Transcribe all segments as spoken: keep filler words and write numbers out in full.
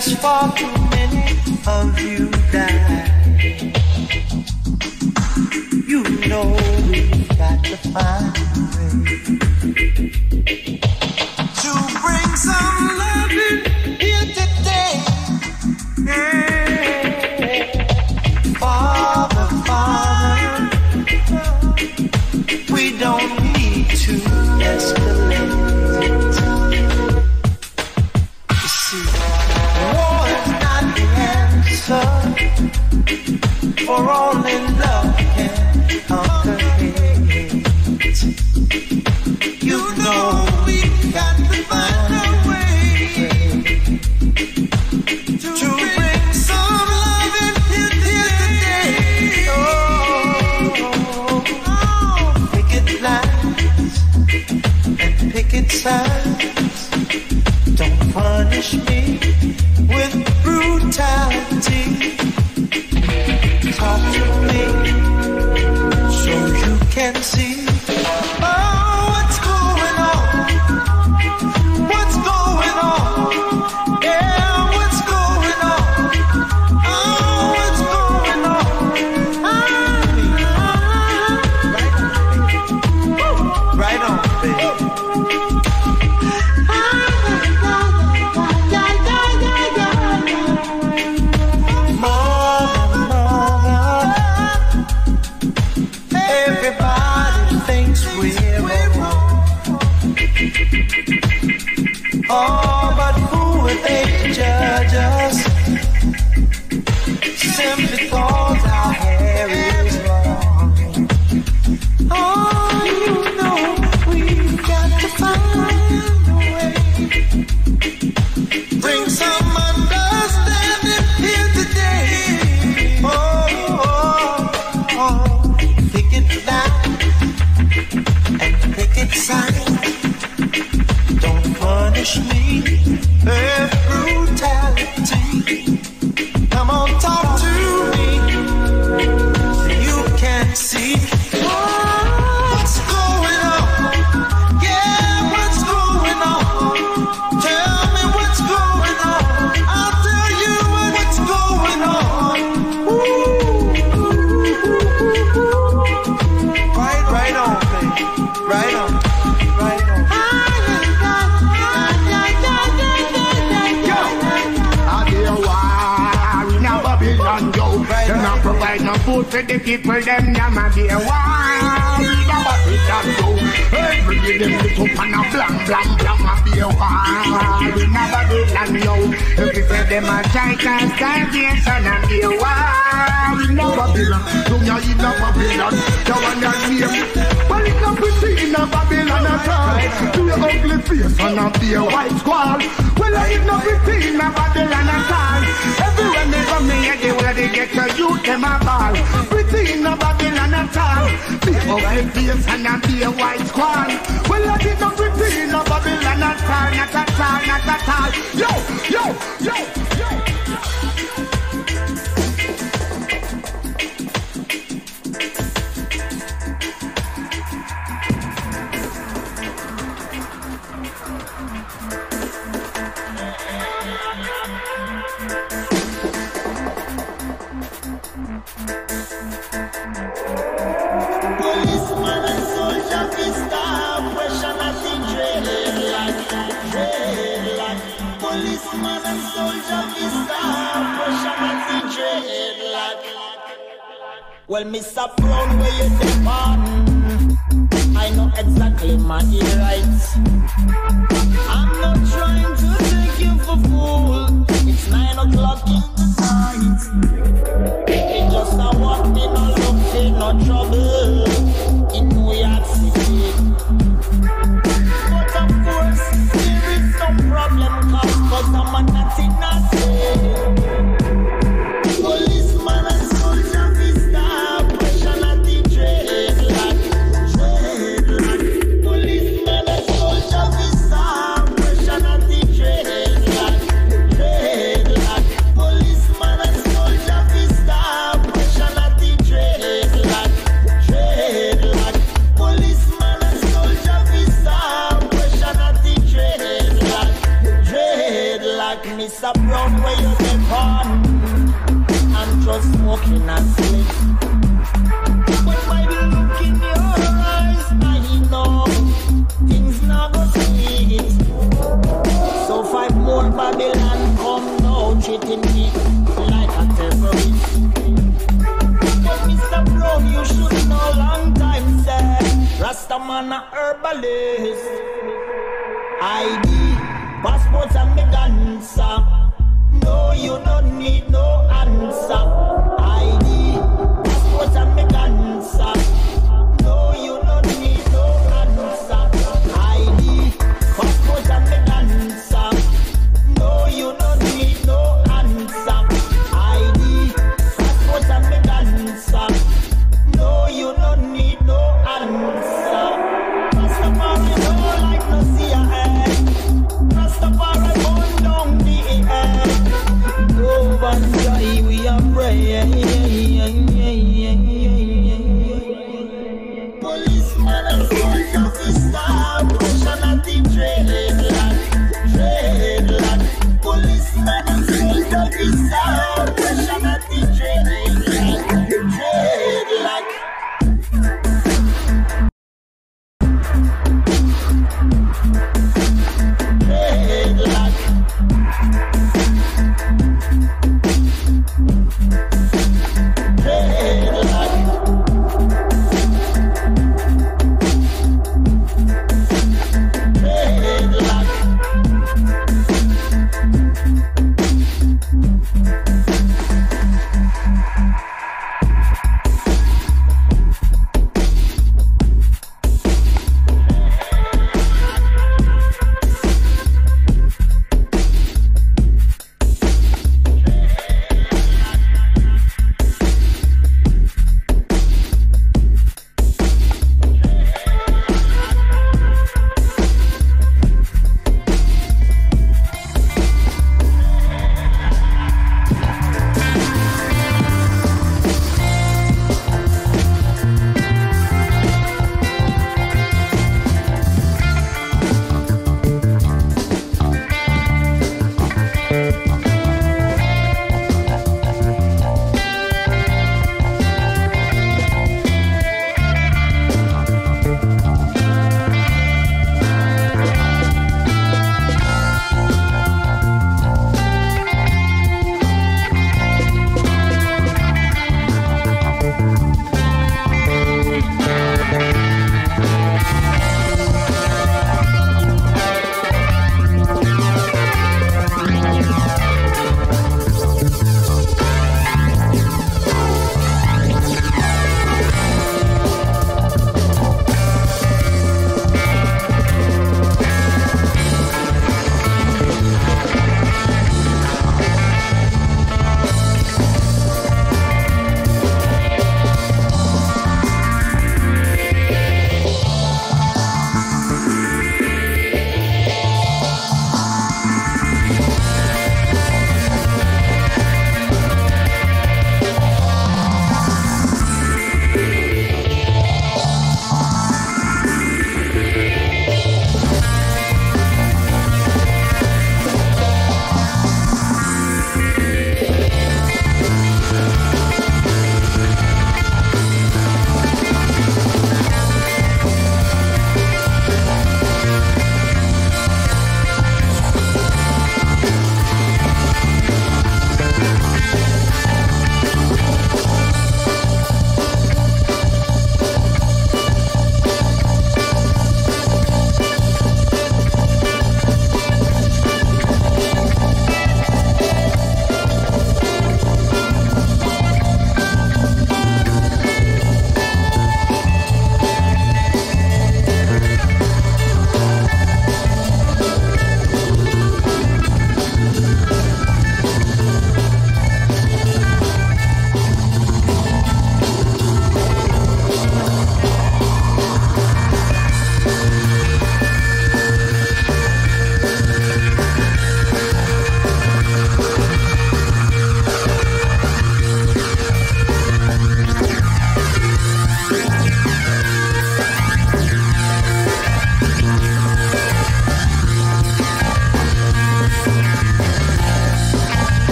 Just far too many of you die. You know we've got to find a way to bring some loving here today. Yeah. Father, Father, we don't need to escalate. You see, war is not the answer, for only love can conquer hate. You know we got to find a way to bring some love in here today. Oh, oh, picket lines and picket signs. Don't punish me with brutality. Talk to me so you can see. Oh, what's going on? What's going on? Yeah, what's going on? Oh, what's going on? Ah, right on, baby. Right on, baby. Oh, but who would they judge us? Simply because our hair is long. Oh, you know we've got to find a way. Bring some understanding here today. Oh, oh, oh. Pick it down and pick it sign. Punish me with brutality. Come on, talk to me. You can see what's going on. Yeah, what's going on? Tell me what's going on. I'll tell you what's going on. Ooh. Right, right on, baby. Right on. Right on. Provide no food for the people, them never be a war. We never be that low. Every day them look up and a blam, blam, blam, a be a war. We never be that low. If we say them a giant starvation and be a war. We never be that. Don't you eat no Babylon? You want your name? Well, it's not pretty in a Babylon at all. Do your ugly face and not be a white squall. Well, it's not pretty in a Babylon at all. Everywhere they come here, they will they get to you. Them a ball, pretty in a Babylon at all. Be ugly face and not be a white squall. Well, I did not pretty in a Babylon at all, not at all, not at all. Yo, yo, yo, yo. Well, Mister Brown, where you depend? I know exactly my rights. I'm not trying to take you for fool. It's nine o'clock in the night. It just a walk me no looking no trouble in New York City. But of course, there is no problem, cause, cause I'm a natty natty. Policeman and soldier vista, pressure at the dreadlock, dreadlock. Policeman and soldier vista, pressure at the dreadlock, looking at slick. But by the look in your eyes, I know things not go sweet. So five more Babylon come now, treating me like a terrorist. But Mister Brown, you should know long time, sir. Rastaman a herbalist. I D, passports and me dancer. No, you don't need no answer. I D, passports and me dancer. No, you don't need no answer. I D, passports and me dancer. No, you don't need no answer. I D, passports and me dancer. No, you don't need no answer. Rastafari no like no C I A. Rastafari burn down the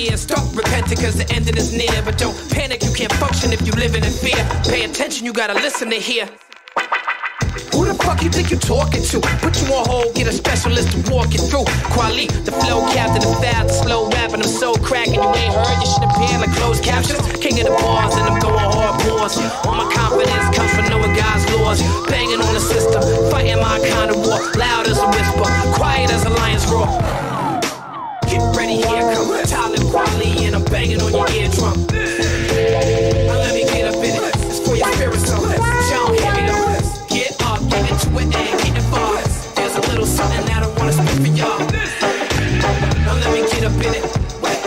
ears. Start repenting cause the ending is near. But don't panic, you can't function if you living in fear. Pay attention, you gotta listen to hear. Who the fuck you think you talking to? Put you on hold, get a specialist to walk you through. Quali, the flow captain, the fast, the slow rapping. I'm so cracking, you ain't heard, you should appear like closed captions. King of the bars, and I'm going hard bars. All my confidence comes from knowing God's laws. Banging on the system, fighting my kind of war. Loud as a whisper, quiet as a lion's roar. Get ready, here come Talib Kweli, and I'm banging on your eardrum. Now let me get up in it, it's for your spirit, so y'all hear me though. Get up, get into it, and get involved. There's a little something that I wanna speak for y'all. Now let me get up in it.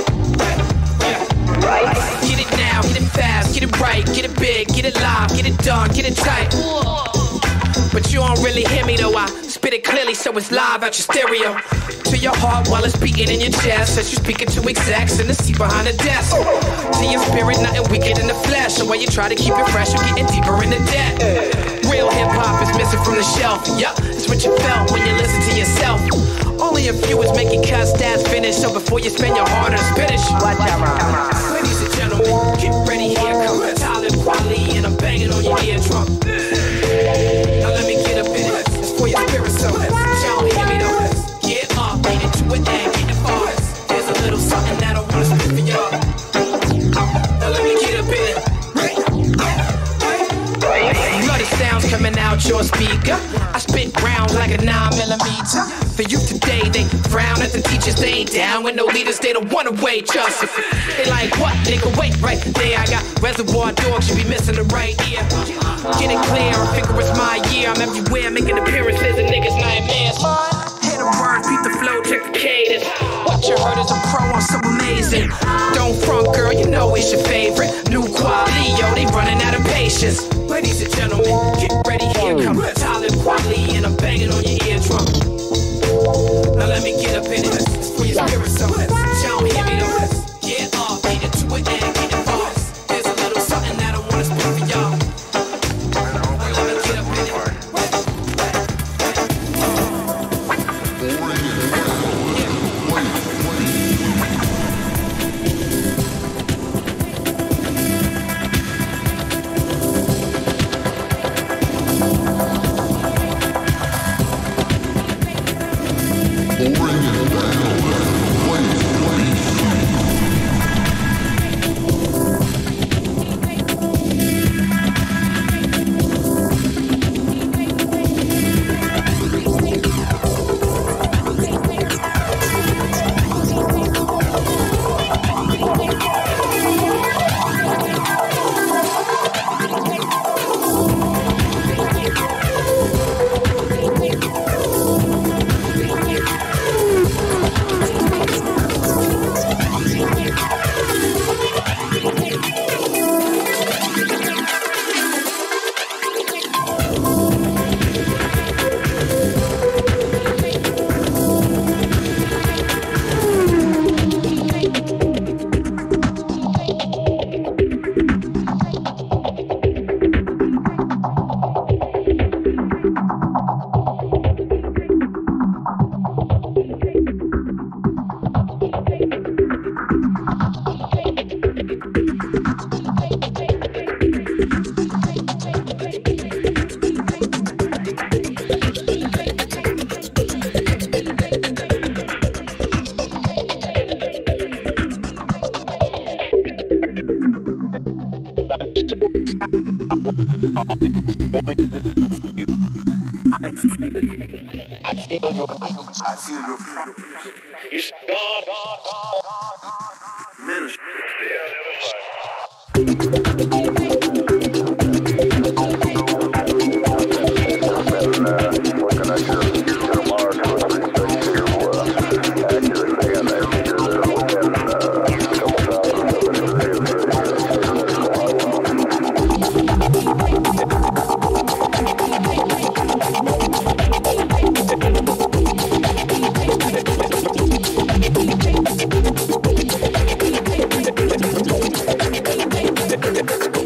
Get it now, get it fast, get it right, get it big, get it live, get it done, get it tight. But you don't really hear me though, I spit it clearly so it's live out your stereo. To your heart while it's beating in your chest, as you speaking to execs in the seat behind the desk. To your spirit, nothing weaker than the flesh. So while you try to keep it fresh, you're getting deeper in the debt. Real hip-hop is missing from the shelf. Yup, it's what you felt when you listen to yourself. Only a few is making cuts, that's finished. So before you spend your hard-earned spinach, watch out. Ladies and gentlemen, get ready, here come Talib Kweli, and I'm banging on your eardrum. Now let me get up in it, it's for your spirit, so y'all hear me though. Get up, get into it, and get involved. There's a little something that I wanna speak for y'all. Now let me get up in it. Bloody sounds coming out your speaker. I spit rounds like a nine millimeter. For you today, they frown at the teachers. They ain't down with no leaders. They don't wanna wait just. They like what, nigga? Wait right there. I got Reservoir Dogs. You be missing the right ear. Get it clear. I figure it's my year. I'm everywhere making appearances and niggas nightmares. Hit the word, beat the flow, check the cadence. What you heard is a pro, I'm so amazing. Don't front, girl, you know it's your favorite. New Kweli, yo, they running out of patience. Ladies and gentlemen, get ready, here come Talib Kweli, and I'm banging on your eardrum. Now let me get up in it, it's for your spirit, so y'all hear me though. Get up, get into it, and get involved. There's a little something that I wanna speak for y'all. Now let me get up in it. I feel your I feel your you said God, God, God, God. Ministry. Thank you.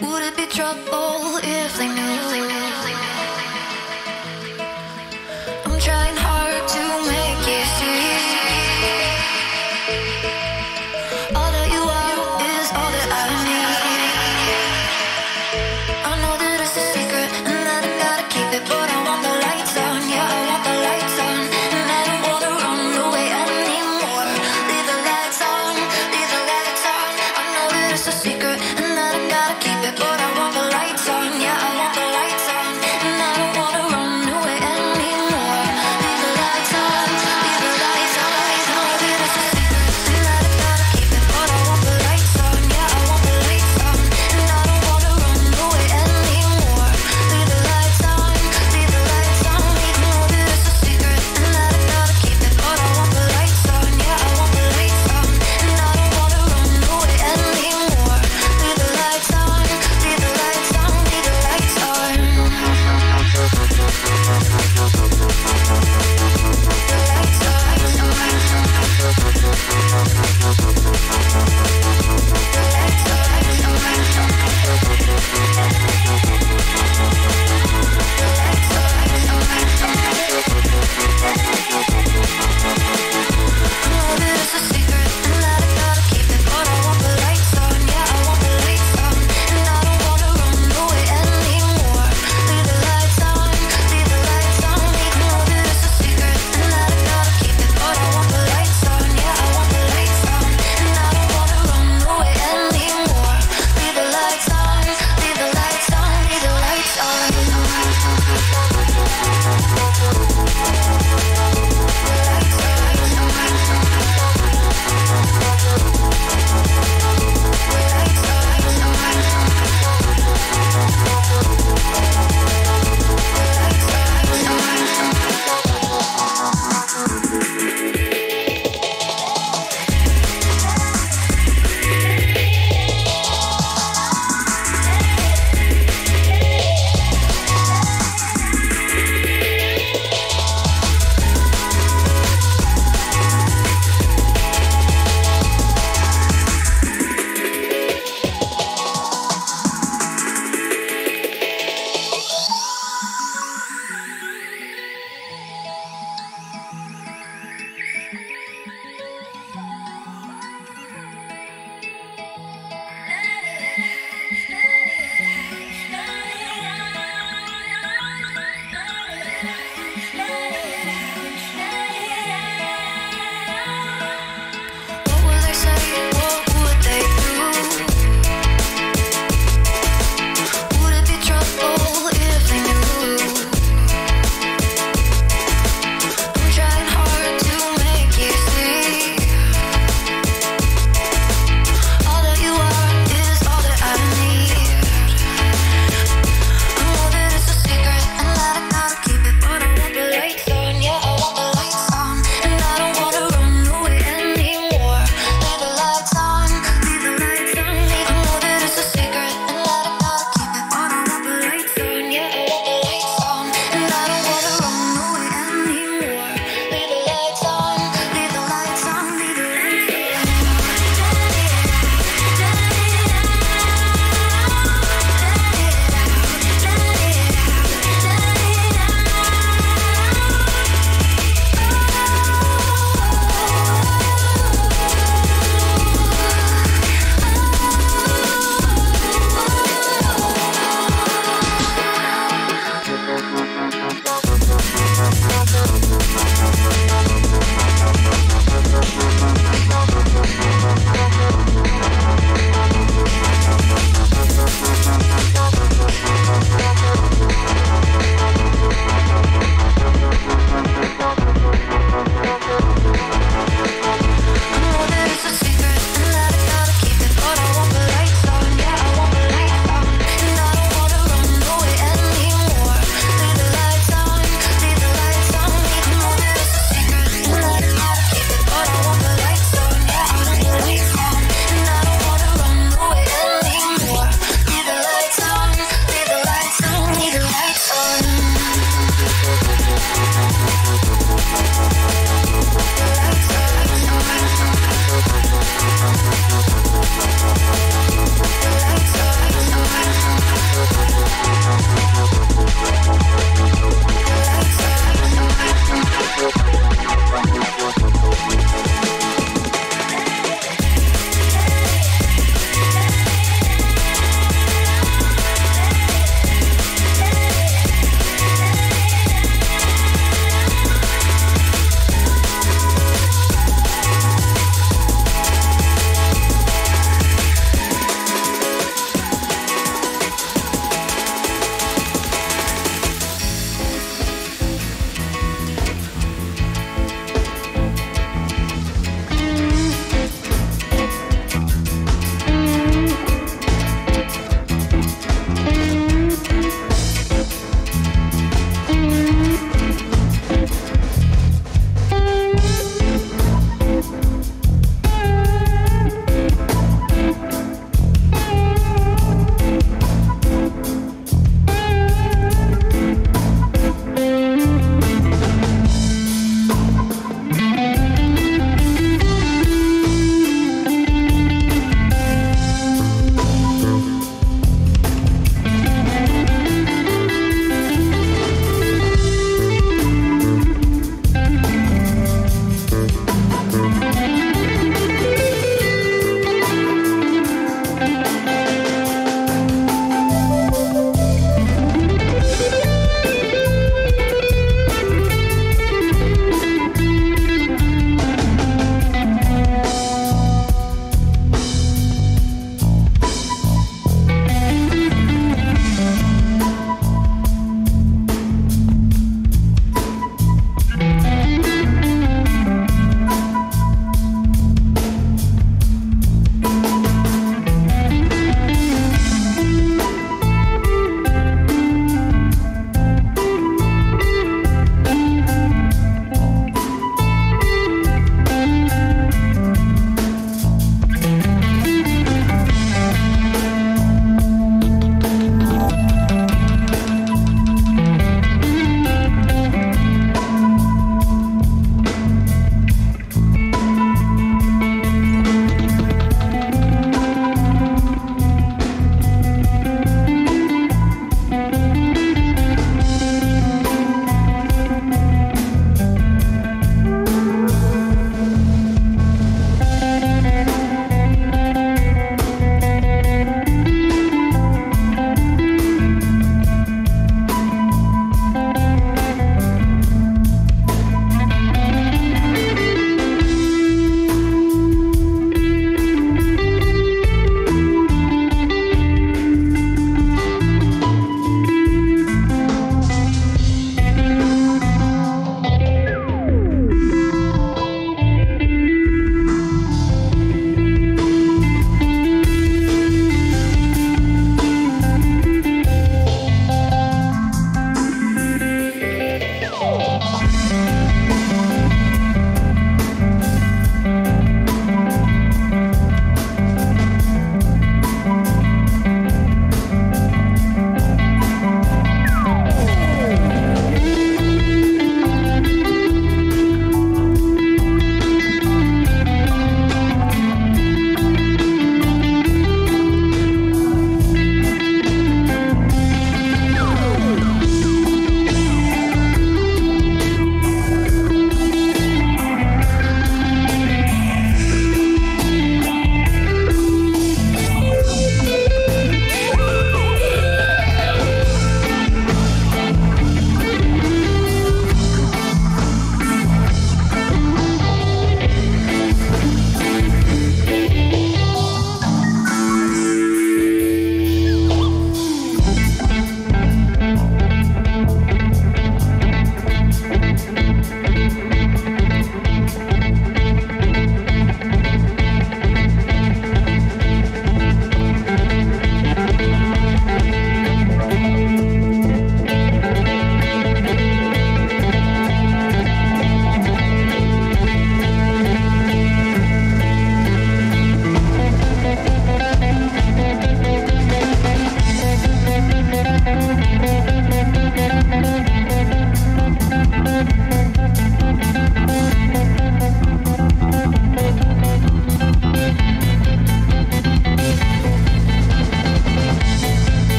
Would it be trouble if they knew? I'm trying hard to make it see. All that you are is all that I need. I know that it's a secret and that I gotta keep it, but I want the lights on, yeah, I want the lights on. And I don't wanna run away anymore. Leave the lights on, leave the lights on. I know that it's a secret and that I gotta keep it, but I want the lights on, yeah, I want the lights on. And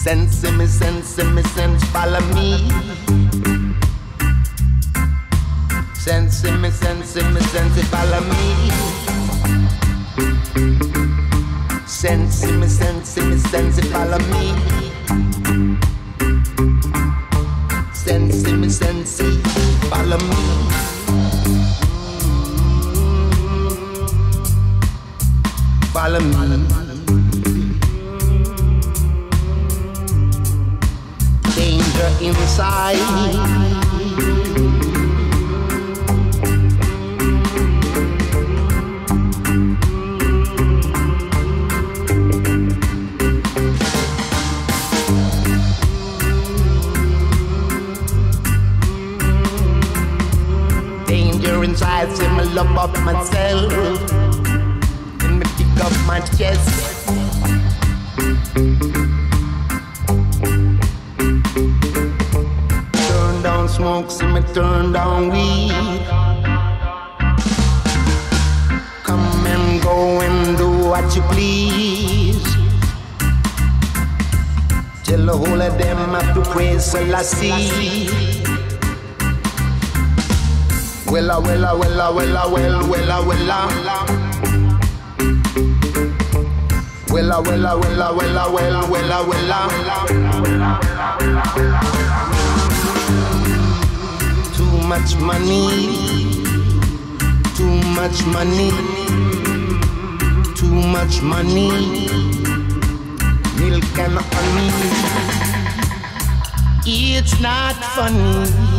Sense me, sense me, sense, follow me. Sense me, sense me, sense, follow me. Sense me, sense me, sense, follow me. Sense me, sense, follow me. Follow me. Danger inside. Inside, see me love up myself, and me pick up my chest. Turn down smoke, see me turn down weed. Come and go and do what you please. Tell the whole of them have to praise Selassie. Wella, wella, wella, wella, well, wella, wella. Wella, wella, wella, wella, well, wella, wella. Too much money. Too much money. Too much money. Milk and honey. It's not funny.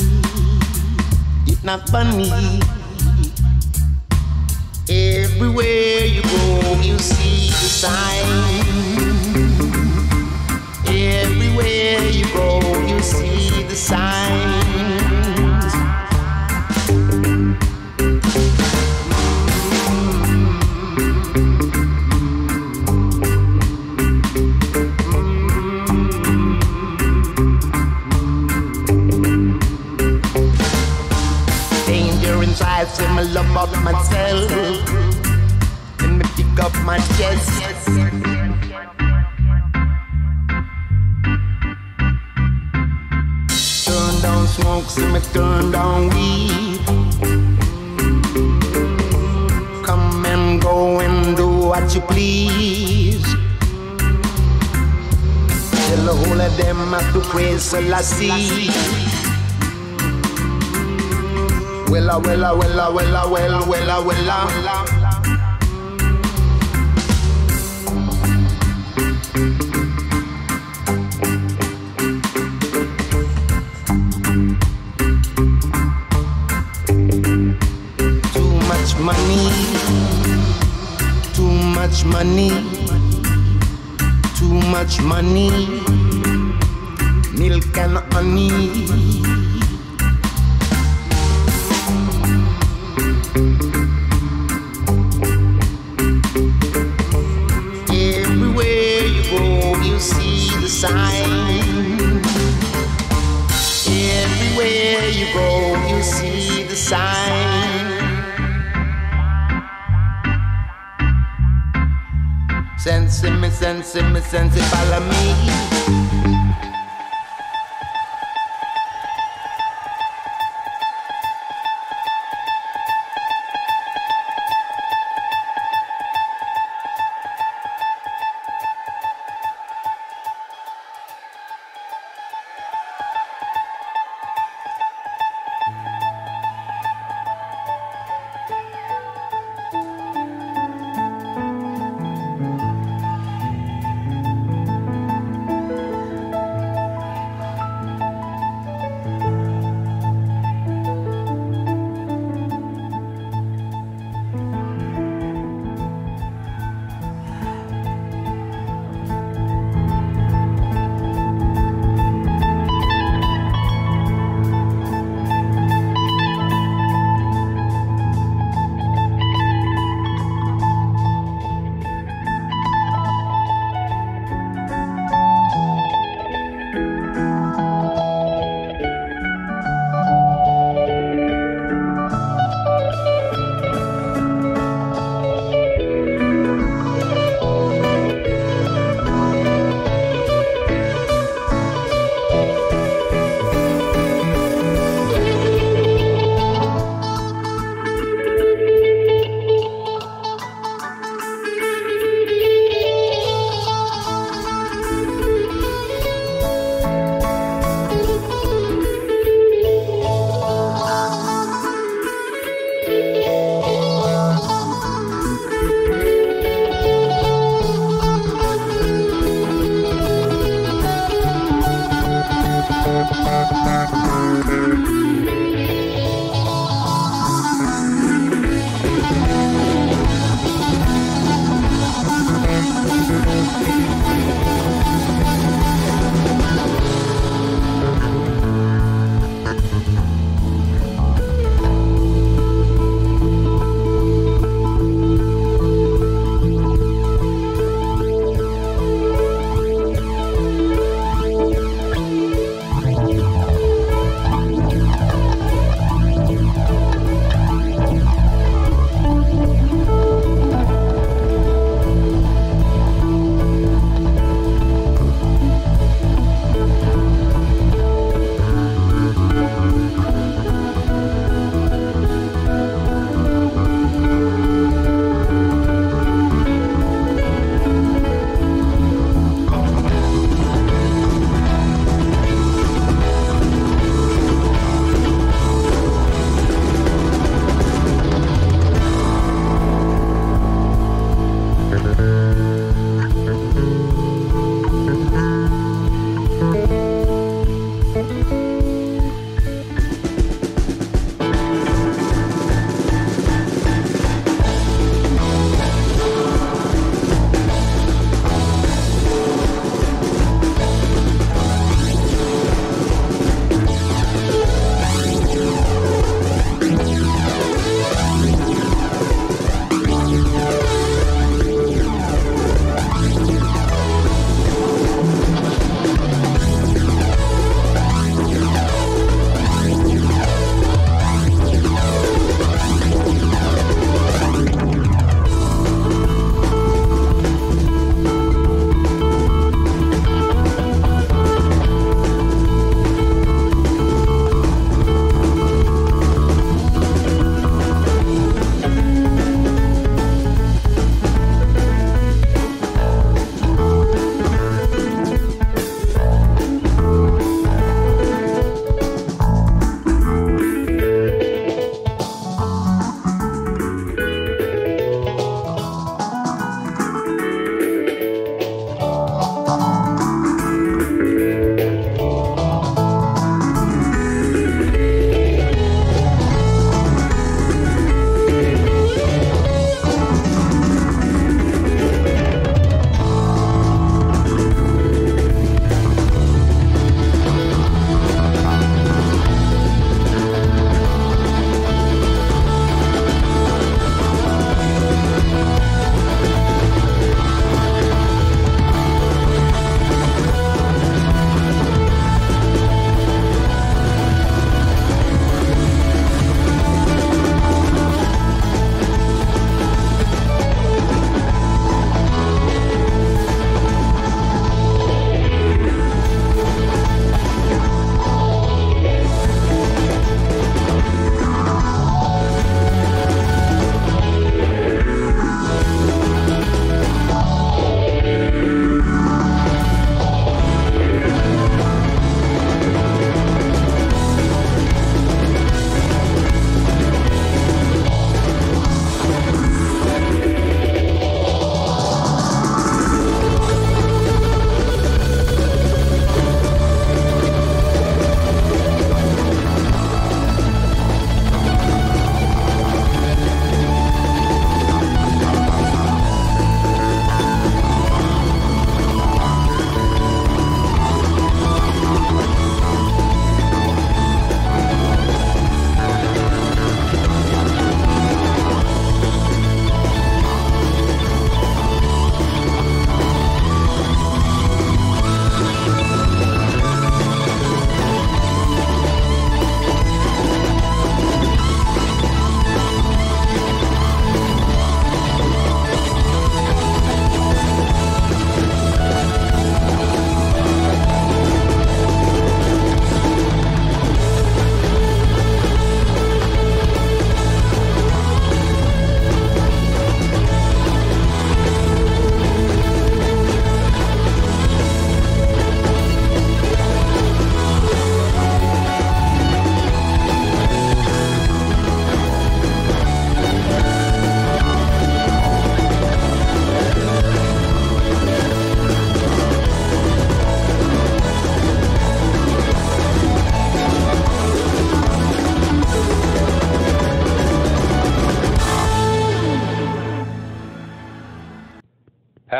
Not funny. Everywhere you go, you see the sign. Everywhere you go, you see the signs. I say my love up myself, and me pick up my chest. Turn down smoke, see me turn down weed. Come and go and do what you please. Tell the whole of them have to praise Selassie. Wella, wella, wella, wella, well, wella, wella. Too much money. Too much money. Too much money. Milk and honey. Sign. Everywhere you go, you see the sign. Sense me, sense me, sense me, follow me.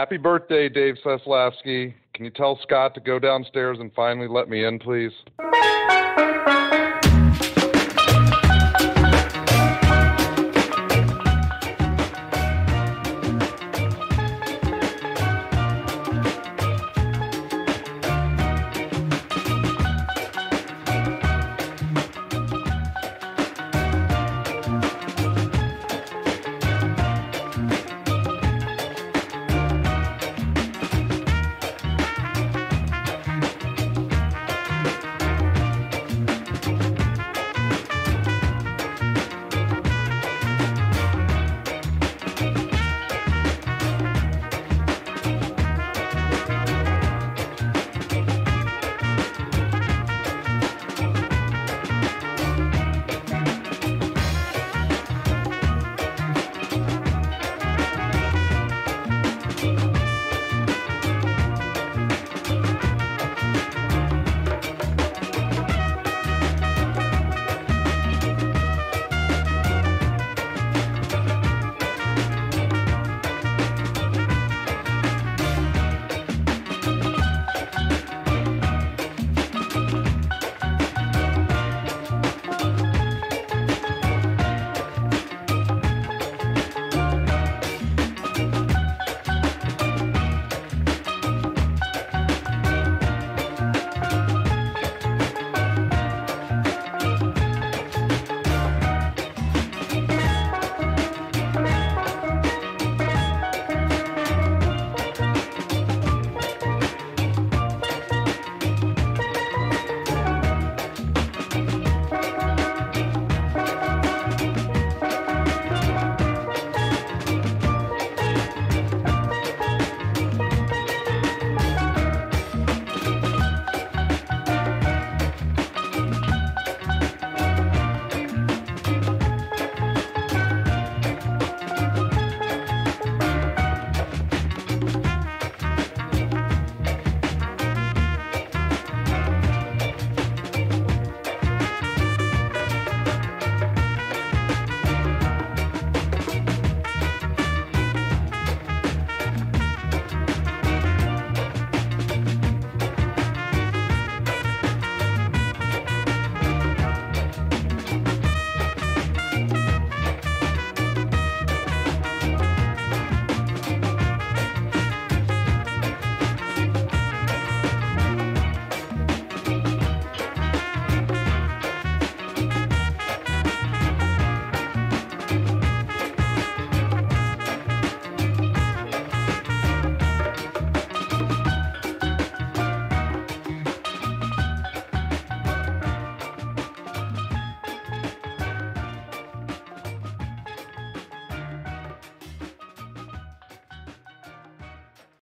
Happy birthday, Dave Seslavsky. Can you tell Scott to go downstairs and finally let me in, please?